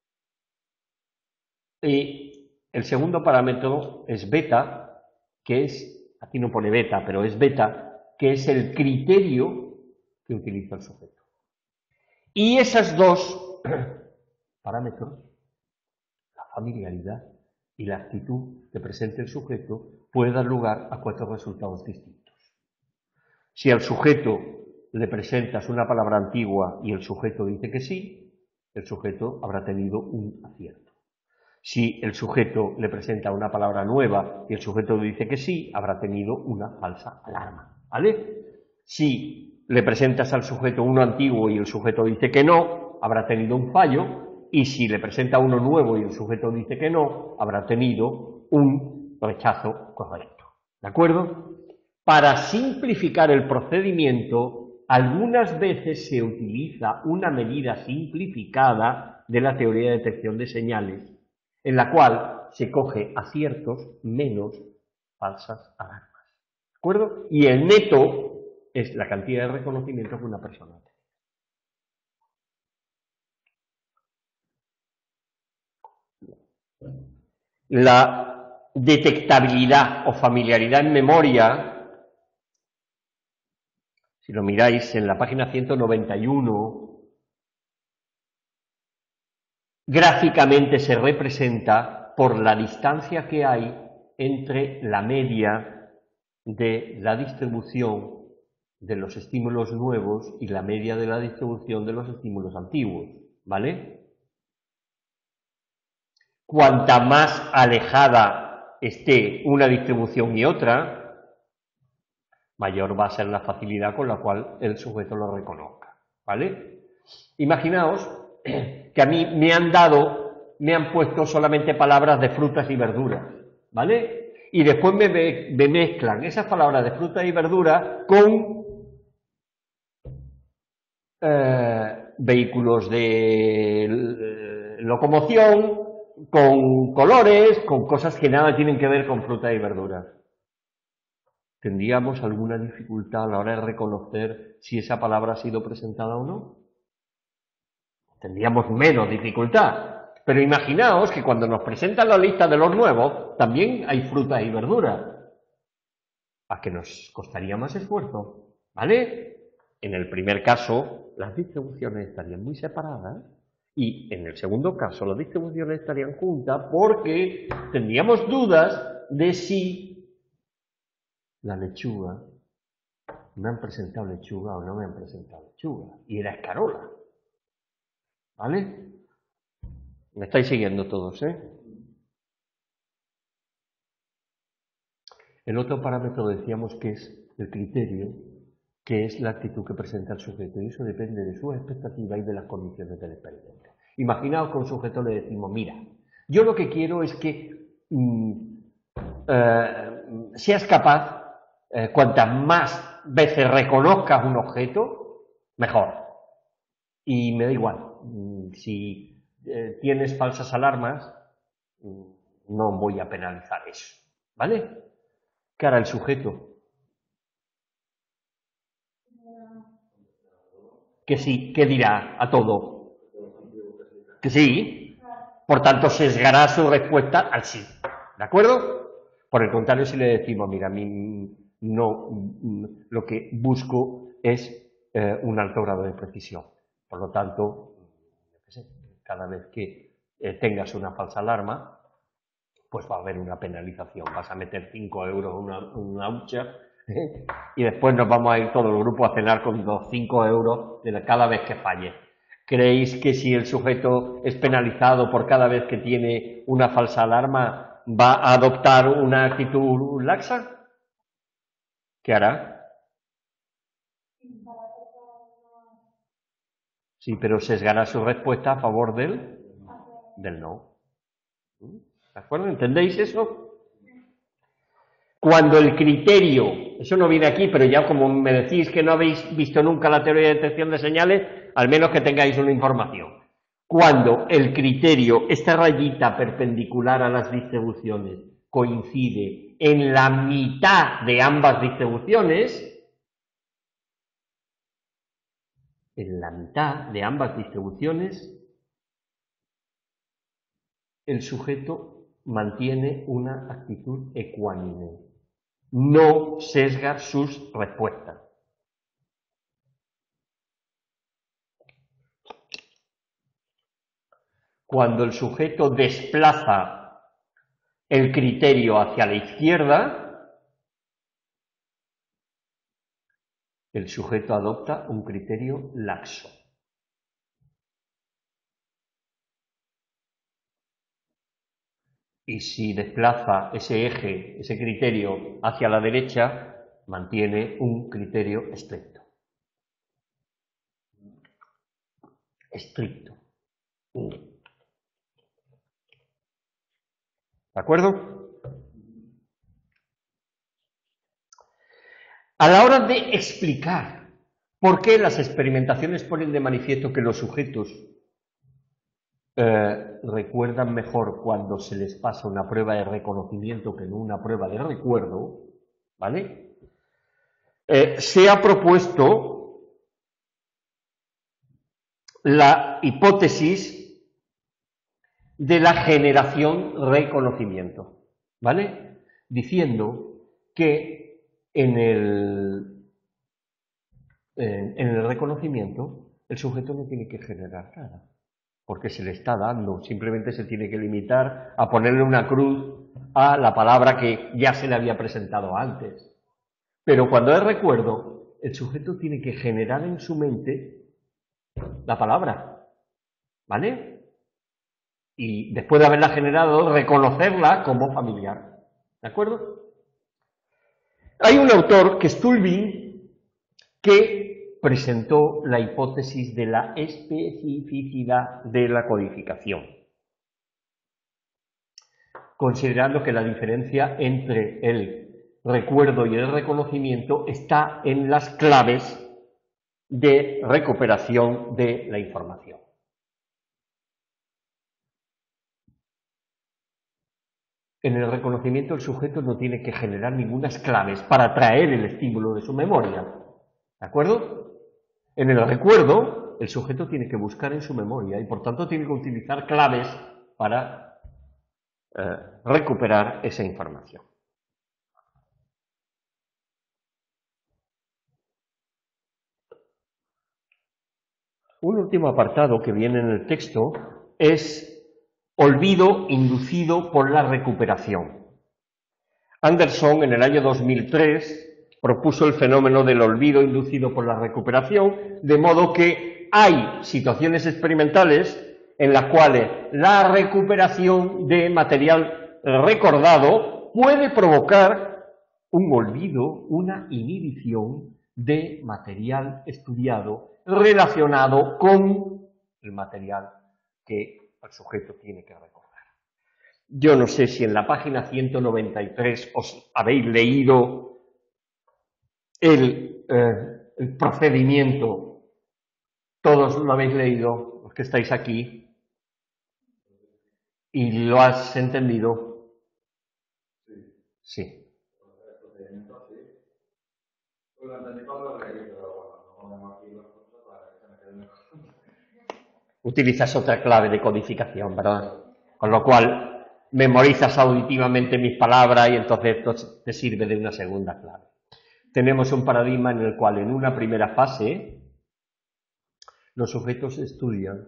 Y el segundo parámetro es beta, que es, aquí no pone beta, pero es beta, que es el criterio que utiliza el sujeto. Y esos dos parámetros, la familiaridad y la actitud que presenta el sujeto, puede dar lugar a cuatro resultados distintos. Si al sujeto le presentas una palabra antigua y el sujeto dice que sí, el sujeto habrá tenido un acierto. Si el sujeto le presenta una palabra nueva y el sujeto dice que sí, habrá tenido una falsa alarma, ¿vale? Si le presentas al sujeto uno antiguo y el sujeto dice que no, habrá tenido un fallo, y si le presenta uno nuevo y el sujeto dice que no, habrá tenido un rechazo correcto. ¿De acuerdo? Para simplificar el procedimiento, algunas veces se utiliza una medida simplificada de la teoría de detección de señales, en la cual se coge aciertos menos falsas alarmas. ¿De acuerdo? Y el neto es la cantidad de reconocimiento que una persona tiene. La detectabilidad o familiaridad en memoria, si lo miráis en la página 191, gráficamente se representa por la distancia que hay entre la media de la distribución de los estímulos nuevos y la media de la distribución de los estímulos antiguos, ¿vale? Cuanta más alejada esté una distribución y otra, mayor va a ser la facilidad con la cual el sujeto lo reconozca, ¿vale? Imaginaos que a mí me han puesto solamente palabras de frutas y verduras, ¿vale? Y después me mezclan esas palabras de frutas y verduras con vehículos de locomoción, con colores, con cosas que nada tienen que ver con frutas y verduras. ¿Tendríamos alguna dificultad a la hora de reconocer si esa palabra ha sido presentada o no? Tendríamos menos dificultad. Pero imaginaos que cuando nos presentan la lista de los nuevos, también hay frutas y verduras. ¿A que nos costaría más esfuerzo? ¿Vale? En el primer caso, las distribuciones estarían muy separadas. Y en el segundo caso, las distribuciones estarían juntas porque tendríamos dudas de si la lechuga, me han presentado lechuga o no me han presentado lechuga. Y era escarola. ¿Vale? ¿Me estáis siguiendo todos, El otro parámetro decíamos que es el criterio, que es la actitud que presenta el sujeto, y eso depende de sus expectativas y de las condiciones del experimento. Imaginaos que a un sujeto le decimos, mira, yo lo que quiero es que seas capaz, cuantas más veces reconozcas un objeto, mejor. Y me da igual, si tienes falsas alarmas, no voy a penalizar eso, ¿vale? ¿Qué hará el sujeto? Que sí, ¿qué dirá a todo? Que sí. Por tanto, sesgará su respuesta al sí. ¿De acuerdo? Por el contrario, si le decimos, mira, a mí no, lo que busco es un alto grado de precisión. Por lo tanto, cada vez que tengas una falsa alarma, pues va a haber una penalización. Vas a meter 5 euros en una hucha y después nos vamos a ir todo el grupo a cenar con los 5 euros de cada vez que falle. ¿Creéis que si el sujeto es penalizado por cada vez que tiene una falsa alarma, va a adoptar una actitud laxa? ¿Qué hará? Sí, pero sesgará su respuesta a favor del no. ¿De acuerdo? ¿Entendéis eso? Cuando el criterio, eso no viene aquí, pero ya como me decís que no habéis visto nunca la teoría de detección de señales, al menos que tengáis una información. Cuando el criterio, esta rayita perpendicular a las distribuciones, coincide en la mitad de ambas distribuciones, el sujeto mantiene una actitud ecuánime. No sesga sus respuestas. Cuando el sujeto desplaza el criterio hacia la izquierda, el sujeto adopta un criterio laxo. Y si desplaza ese eje, ese criterio hacia la derecha, mantiene un criterio estricto. Estricto. ¿De acuerdo? A la hora de explicar por qué las experimentaciones ponen de manifiesto que los sujetos recuerdan mejor cuando se les pasa una prueba de reconocimiento que no una prueba de recuerdo, ¿vale? Se ha propuesto la hipótesis de la generación-reconocimiento, ¿vale? Diciendo que en el reconocimiento el sujeto no tiene que generar nada, porque se le está dando, simplemente se tiene que limitar a ponerle una cruz a la palabra que ya se le había presentado antes. Pero cuando es recuerdo, el sujeto tiene que generar en su mente la palabra, ¿vale? Y después de haberla generado, reconocerla como familiar, ¿de acuerdo? Hay un autor, que es Stulbin, que presentó la hipótesis de la especificidad de la codificación, considerando que la diferencia entre el recuerdo y el reconocimiento está en las claves de recuperación de la información. En el reconocimiento el sujeto no tiene que generar ninguna claves para atraer el estímulo de su memoria. ¿De acuerdo? En el recuerdo, el sujeto tiene que buscar en su memoria y por tanto tiene que utilizar claves para recuperar esa información. Un último apartado que viene en el texto es olvido inducido por la recuperación. Anderson, en el año 2003, propuso el fenómeno del olvido inducido por la recuperación, de modo que hay situaciones experimentales en las cuales la recuperación de material recordado puede provocar un olvido, una inhibición de material estudiado relacionado con el material que el sujeto tiene que recordar. Yo no sé si en la página 193 os habéis leído el procedimiento. Todos lo habéis leído, los que estáis aquí, y lo has entendido. Sí. Utilizas otra clave de codificación, ¿verdad? Con lo cual memorizas auditivamente mis palabras y entonces esto te sirve de una segunda clave. Tenemos un paradigma en el cual en una primera fase los sujetos estudian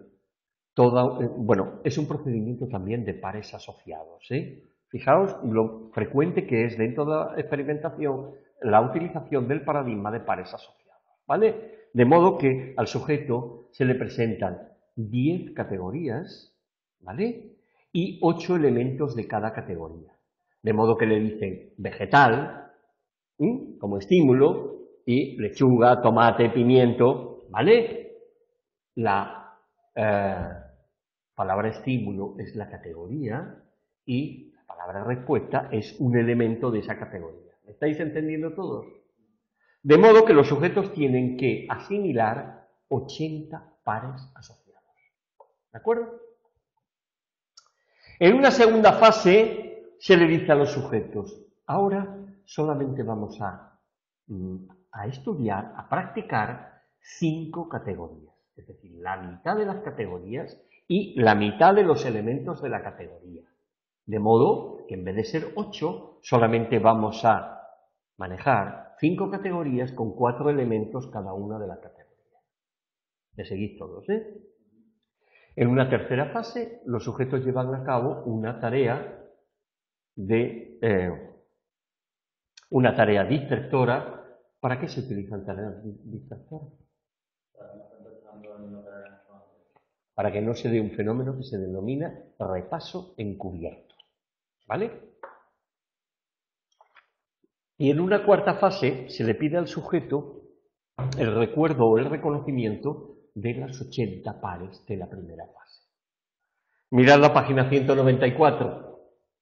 es un procedimiento también de pares asociados, ¿eh? Fijaos lo frecuente que es dentro de la experimentación la utilización del paradigma de pares asociados, ¿vale? De modo que al sujeto se le presentan 10 categorías, ¿vale? Y 8 elementos de cada categoría. De modo que le dicen vegetal, como estímulo, y lechuga, tomate, pimiento, ¿vale? La palabra estímulo es la categoría y la palabra respuesta es un elemento de esa categoría. ¿Me estáis entendiendo todos? De modo que los sujetos tienen que asimilar 80 pares asociados. ¿De acuerdo? En una segunda fase se le dice a los sujetos, ahora solamente vamos a estudiar, a practicar 5 categorías, es decir, la mitad de las categorías y la mitad de los elementos de la categoría. De modo que en vez de ser 8, solamente vamos a manejar 5 categorías con 4 elementos cada una de las categorías. ¿Me seguís todos, eh? En una tercera fase, los sujetos llevan a cabo una tarea distractora. ¿Para qué se utilizan tareas distractoras? Para que no se dé un fenómeno que se denomina repaso encubierto, ¿vale? Y en una cuarta fase se le pide al sujeto el recuerdo o el reconocimiento de las 80 pares de la primera fase. Mirad la página 194.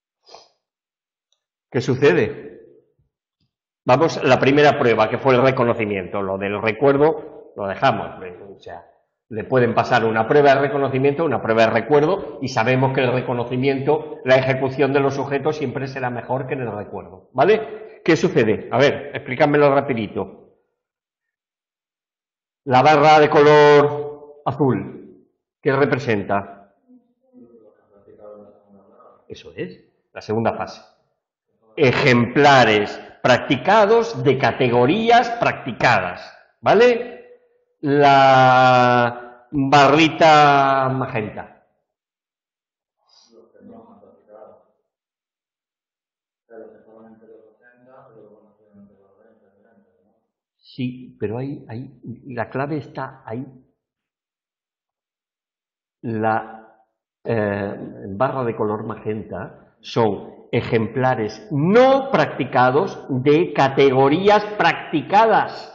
¿Qué sucede? Vamos a la primera prueba, que fue el reconocimiento. Lo del recuerdo lo dejamos. O sea, le pueden pasar una prueba de reconocimiento, una prueba de recuerdo, y sabemos que el reconocimiento, la ejecución de los sujetos siempre será mejor que en el recuerdo, ¿vale? ¿Qué sucede? A ver, explícamelo rapidito. La barra de color azul, ¿qué representa? Eso es, la segunda fase. Ejemplares practicados de categorías practicadas, ¿vale? La barrita magenta. Sí, pero ahí la clave está ahí. La barra de color magenta son ejemplares no practicados de categorías practicadas.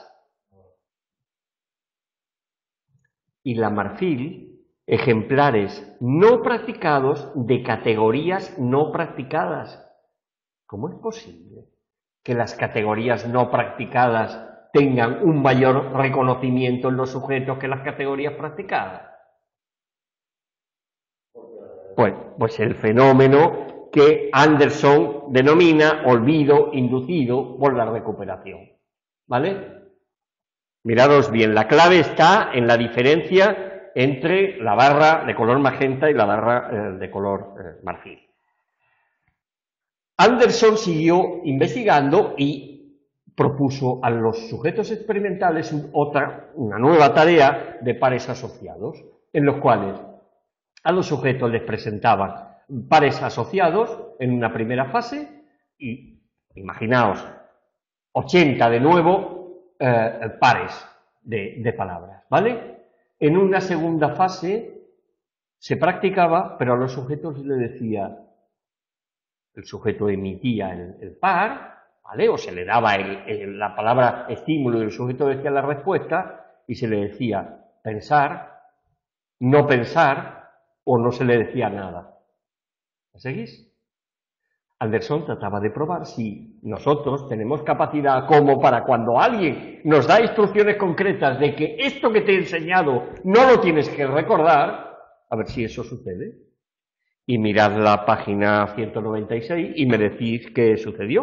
Y la marfil, ejemplares no practicados de categorías no practicadas. ¿Cómo es posible que las categorías no practicadas tengan un mayor reconocimiento en los sujetos que las categorías practicadas? Pues el fenómeno que Anderson denomina olvido inducido por la recuperación. ¿Vale? Miraros bien, la clave está en la diferencia entre la barra de color magenta y la barra de color marfil. Anderson siguió investigando y propuso a los sujetos experimentales una nueva tarea de pares asociados, en los cuales a los sujetos les presentaban pares asociados en una primera fase y, imaginaos, 80 de nuevo pares de palabras, ¿vale? En una segunda fase se practicaba, pero a los sujetos le decía, el sujeto emitía el par, ¿vale? O se le daba la palabra estímulo y el sujeto decía la respuesta y se le decía pensar, no pensar o no se le decía nada. ¿Me seguís? Anderson trataba de probar si nosotros tenemos capacidad como para cuando alguien nos da instrucciones concretas de que esto que te he enseñado no lo tienes que recordar, a ver si eso sucede. Y mirad la página 196 y me decís qué sucedió.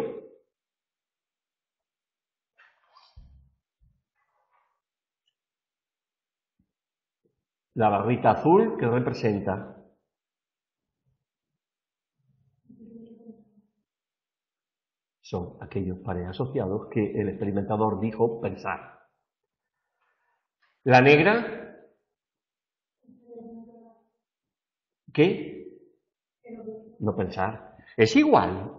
La barrita azul que representa son aquellos pares asociados que el experimentador dijo pensar. La negra, ¿qué? No pensar. Es igual.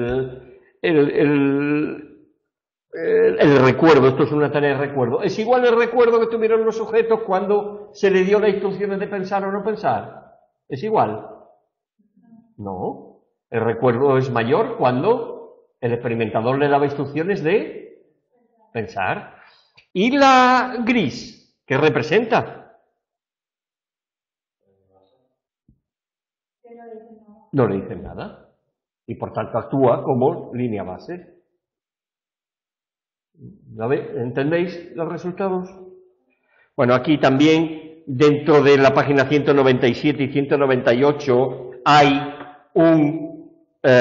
El recuerdo, esto es una tarea de recuerdo. Es igual el recuerdo que tuvieron los sujetos cuando se les dio las instrucciones de pensar o no pensar. ¿Es igual? No. El recuerdo es mayor cuando el experimentador le daba instrucciones de pensar. ¿Y la gris? ¿Qué representa? No le dicen nada. Y por tanto actúa como línea base. ¿Entendéis los resultados? Bueno, aquí también, dentro de la página 197 y 198, hay un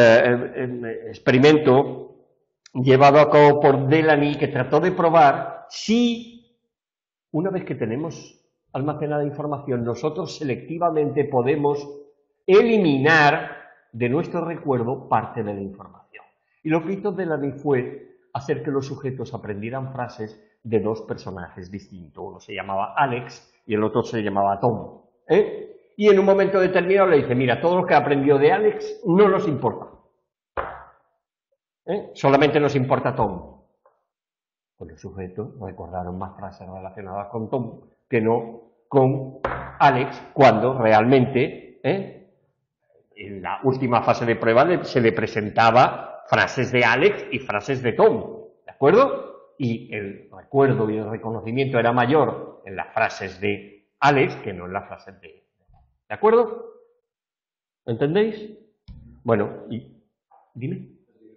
experimento llevado a cabo por Delany que trató de probar si, una vez que tenemos almacenada información, nosotros selectivamente podemos eliminar de nuestro recuerdo parte de la información. Y lo que hizo Delany fue hacer que los sujetos aprendieran frases de dos personajes distintos. Uno se llamaba Alex y el otro se llamaba Tom. Y en un momento determinado le dice, mira, todo lo que aprendió de Alex no nos importa. Solamente nos importa Tom. Pues los sujetos recordaron más frases relacionadas con Tom que no con Alex, cuando realmente en la última fase de prueba se le presentaba frases de Alex y frases de Tom, ¿de acuerdo? Y el recuerdo y el reconocimiento era mayor en las frases de Alex que no en las frases de acuerdo? ¿Entendéis? Bueno, y dime.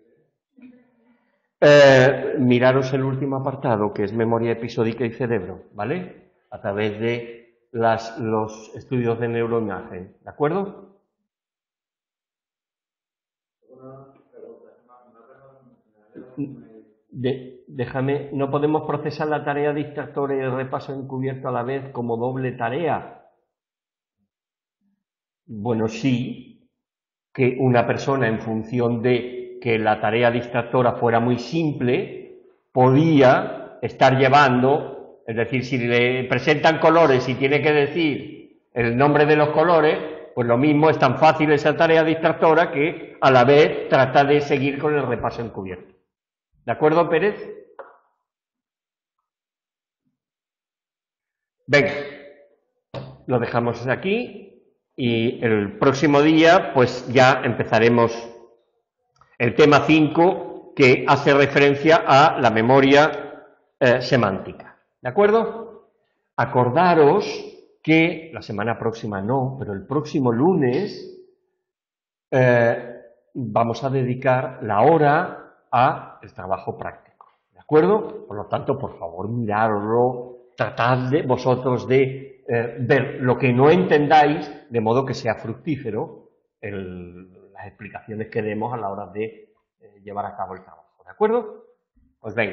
Miraros el último apartado, que es memoria episódica y cerebro, ¿vale? A través de los estudios de neuroimagen, ¿de acuerdo? Déjame, ¿no podemos procesar la tarea distractora y el repaso encubierto a la vez como doble tarea? Bueno, sí, que una persona, en función de que la tarea distractora fuera muy simple, podía estar llevando, es decir, si le presentan colores y tiene que decir el nombre de los colores, pues lo mismo, es tan fácil esa tarea distractora que a la vez trata de seguir con el repaso encubierto. ¿De acuerdo, Pérez? Venga, lo dejamos aquí y el próximo día pues ya empezaremos el tema 5 que hace referencia a la memoria semántica. ¿De acuerdo? Acordaros que la semana próxima no, pero el próximo lunes vamos a dedicar la hora al trabajo práctico, ¿de acuerdo? Por lo tanto, por favor, mirarlo, tratad vosotros de ver lo que no entendáis, de modo que sea fructífero la las explicaciones que demos a la hora de llevar a cabo el trabajo. ¿De acuerdo? Pues venga.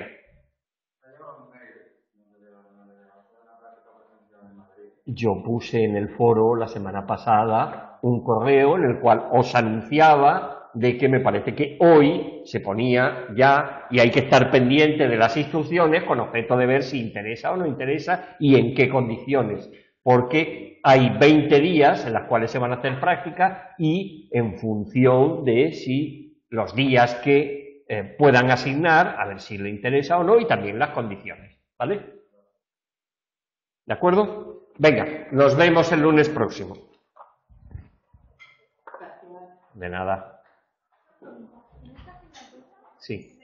Yo puse en el foro la semana pasada un correo en el cual os anunciaba de que me parece que hoy se ponía ya y hay que estar pendiente de las instrucciones con objeto de ver si interesa o no interesa y en qué condiciones, porque hay 20 días en las cuales se van a hacer prácticas y en función de si los días que puedan asignar, a ver si le interesa o no, y también las condiciones, ¿vale? ¿De acuerdo? Venga, nos vemos el lunes próximo. De nada. Sí.